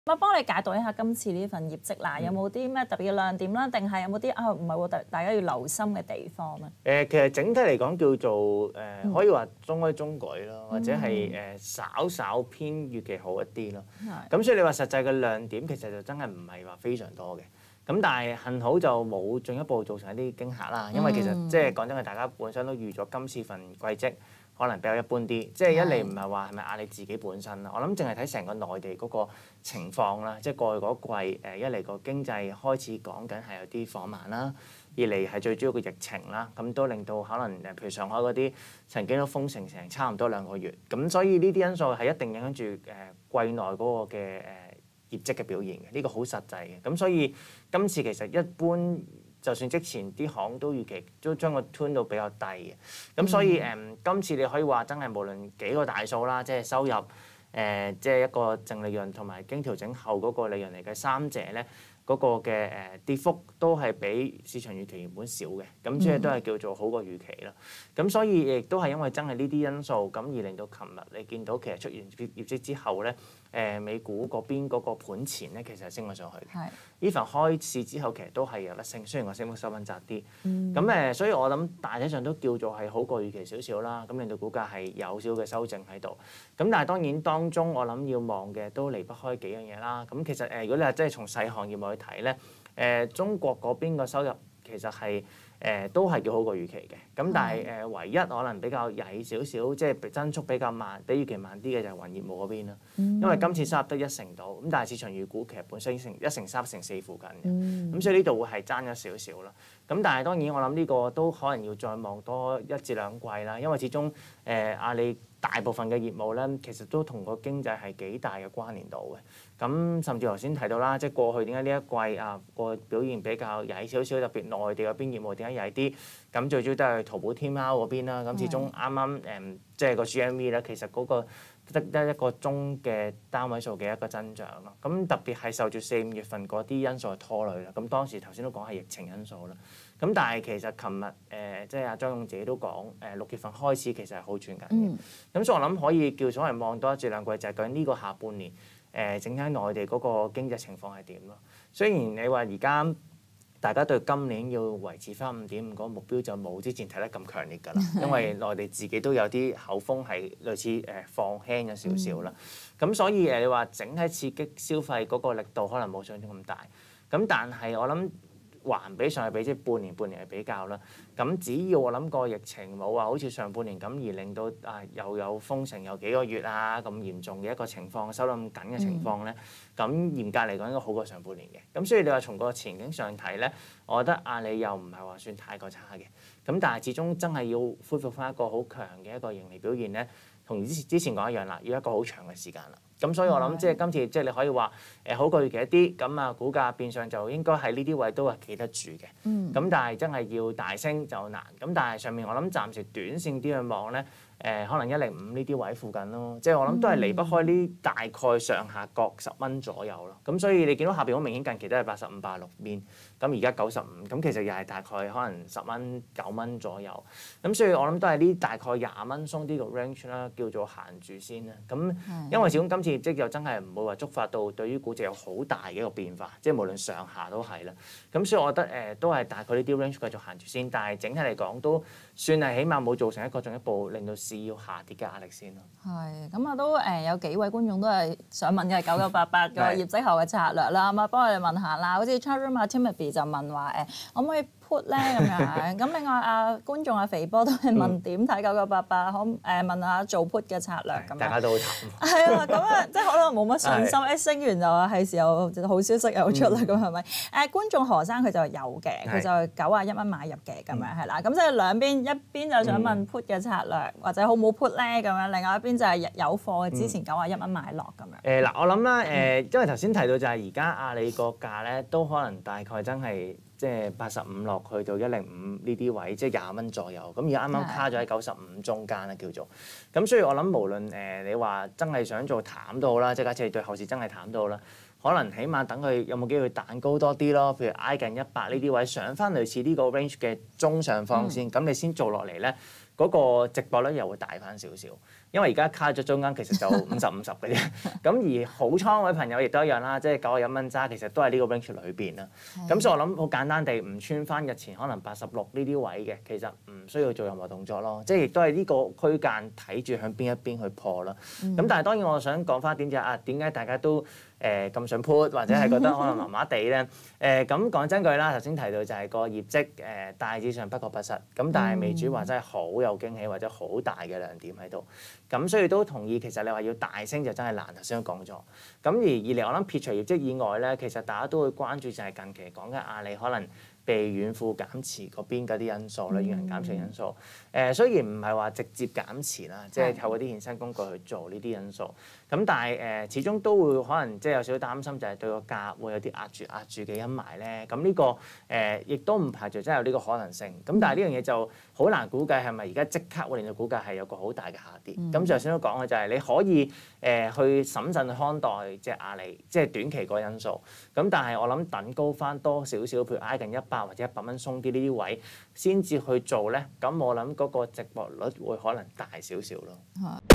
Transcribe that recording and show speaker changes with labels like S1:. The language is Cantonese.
S1: 我幫你解讀一下今次呢份業績啦，有冇啲咩特別嘅亮點啦？定係有冇啲唔係喎，大家要留心嘅地方咧？
S2: 其實整體嚟講叫做可以話中規中矩咯，或者係稍稍偏預期好一啲咯。咁所以你話實際嘅亮點其實就真係唔係話非常多嘅。咁但係幸好就冇進一步造成一啲驚嚇啦，因為其實即係講真嘅，大家本身都預咗今次份季績可能比較一般啲，即係一嚟唔係話係咪壓你自己本身啦，我諗淨係睇成個內地嗰個情況啦，即係過去嗰季一嚟個經濟開始講緊係有啲放慢啦，二嚟係最主要個疫情啦，咁都令到可能譬如上海嗰啲曾經都封城成差唔多2個月，咁所以呢啲因素係一定影響住季內嗰個嘅業績嘅表現嘅，呢個好實際嘅。咁所以今次其實一般，就算之前啲行都預期都將個 tune 到比較低嘅。咁所以今次你可以話真係無論幾個大數啦，即係收入即係一個淨利潤同埋經調整後嗰個利潤嚟嘅三者咧，嗰個嘅跌幅都係比市場預期原本少嘅，咁即係都係叫做好過預期啦。咁所以亦都係因為真係呢啲因素，咁而令到琴日你見到其實出現業績之後咧，美股嗰邊嗰個盤前咧其實係升咗上去嘅。even 開市之後其實都係有得升，雖然個升幅收緊窄啲。咁所以我諗大體上都叫做係好過預期少少啦。咁令到股價係有少嘅修正喺度。咁但係當然當中我諗要望嘅都離不開幾樣嘢啦。咁其實如果你係真係從細行業去睇咧，中國嗰邊個收入其實係都係叫好過預期嘅。咁但係唯一可能比較曳少少，即係增速比較慢，比預期慢啲嘅就係雲業務嗰邊啦。因為今次收入得1成到，咁但係市場預估其實本身1成3、1成4附近嘅。咁所以呢度會係爭咗少少啦。咁但係當然我諗呢個都可能要再望多1至2季啦，因為始終阿里大部分嘅業務咧，其實都同個經濟係幾大嘅關聯度嘅。咁甚至頭先提到啦，即係過去點解呢一季個表現比較曳少少，特別內地嗰邊業務點解曳啲？咁最主要都係淘寶天貓嗰邊啦。咁始終啱啱即係個 GMV 咧，其實嗰個得一個中嘅單位數嘅一個增長咯。咁特別係受住4、5月份嗰啲因素係拖累啦。咁當時頭先都講係疫情因素啦。咁但係其實琴日即係阿張勇自己都講6月份開始其實係好轉緊嘅。咁所以我諗可以叫所謂望多1至2季，就係究竟呢個下半年整體內地嗰個經濟情況係點咯？雖然你話而家大家對今年要維持翻5.5嗰個目標就冇之前睇得咁強烈㗎啦，因為內地自己都有啲口風係類似放輕咗少少啦。咁所以你話整體刺激消費嗰個力度可能冇想像中咁大。咁但係我諗環比上去比，即係半年嚟比較啦。咁只要我諗個疫情冇話好似上半年咁而令到又有封城有幾個月咁嚴重嘅一個情況，收得咁緊嘅情況咧，咁嚴格嚟講應該好過上半年嘅。咁所以你話從個前景上睇咧，我覺得阿里又唔係話算太過差嘅。咁但係始終真係要恢復翻一個好強嘅一個盈利表現咧，同之前講一樣啦，要一個好長嘅時間啦。咁所以我諗即係今次即係你可以話好過預期一啲，咁股價變相就應該喺呢啲位都係企得住嘅。咁但係真係要大升就難。咁但係上面我諗暫時短線啲去望咧，可能105呢啲位附近咯。即係我諗都係離不開呢大概上下各10蚊左右咯。咁所以你見到下邊好明顯近期都係85、86邊，咁而家95，咁其實又係大概可能10蚊、9蚊左右。咁所以我諗都係呢大概20蚊鬆啲個 range 啦，叫做行住先啦。咁因為始終今次業績又真係唔會話觸發到對於估值有好大嘅一個變化，即係無論上下都係啦。咁所以我覺得都係大概呢啲 range 繼續行住先，但係整體嚟講都算係起碼冇造成一個進一步令到市要下跌嘅壓力先咯。
S1: 係，咁啊都有幾位觀眾都係想問嘅9988個業績後嘅策略啦，咁啊幫我哋問下啦，好似 Chatroom 阿 Timothy 就問話可唔可以 put 咧咁樣？咁另外觀眾肥波都係問點睇9988，問下做 put 嘅策略咁樣。
S2: 大家都好淡。
S1: 係啊，咁即係可能冇乜信心，升完就話係時候好消息又出啦，咁係咪？觀眾何生佢就有嘅，佢就91蚊買入嘅咁樣係啦。咁即係兩邊，一邊就想問 put 嘅策略，或者好冇 put 咧咁樣，另外一邊就係有貨之前91蚊買落咁樣。
S2: 嗱，我諗啦，因為頭先提到就係而家阿里個價咧，都可能大概真係即係85落去到105呢啲位，即係20蚊左右。咁而家啱啱卡咗喺95中間啦，叫做。咁所以我諗無論你話真係想做淡都好啦，即係假設你對後市真係淡都好啦，可能起碼等佢有冇機會彈高多啲咯。譬如挨近100呢啲位，上翻類似呢個 range 嘅中上方先，咁你先做落嚟咧。嗰個值博率又會大翻少少， 因為而家卡咗中間其實就50-50嘅啫。咁而好倉嗰位朋友亦都一樣啦，即係91蚊揸，其實都係呢個 range 裏邊啦。咁所以我諗好簡單地唔穿翻日前可能86呢啲位嘅，其實唔需要做任何動作咯。即係亦都係呢個區間睇住向邊一邊去破啦。咁但係當然我想講翻點就係點解大家都咁想 put 或者係覺得可能麻麻地咧？咁講真句啦，頭先提到就係個業績大致上不過不失，咁但係未至於話真係好有驚喜或者好大嘅亮點喺度。咁所以都同意，其實你話要大升就真係難，頭先都講咗。咁而二嚟我諗撇除業績以外咧，其實大家都會關注就係近期講緊阿里可能被遠付減持嗰邊嗰啲因素啦，遠人減持因素。雖然唔係話直接減持啦，即係透過啲衍生工具去做呢啲因素。咁但係始終都會可能即係有少少擔心，就係對個價會有啲壓住嘅陰霾咧。咁呢個亦都唔排除真係有呢個可能性。咁但係呢樣嘢就好難估計係咪而家即刻會令到股價係有個好大嘅下跌。咁頭先都講嘅就係你可以去審慎看待即係阿里，即係短期個因素。咁但係我諗等高翻多少少，譬如挨近100或者100蚊鬆啲呢啲位，先至去做咧。咁我諗嗰個值博率會可能大少少咯。